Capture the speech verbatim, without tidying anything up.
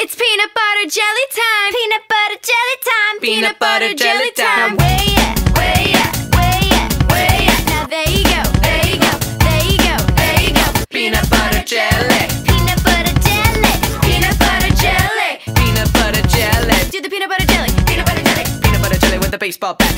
It's peanut butter jelly time. Peanut butter jelly time. Peanut butter jelly time. Now way up, way up, way up, way up. Now there you go, there you go, there you go, there you go. Peanut butter jelly. Peanut butter jelly. Peanut butter jelly. Peanut butter jelly. Do the peanut butter jelly. Peanut butter jelly. Peanut butter jelly with a baseball bat.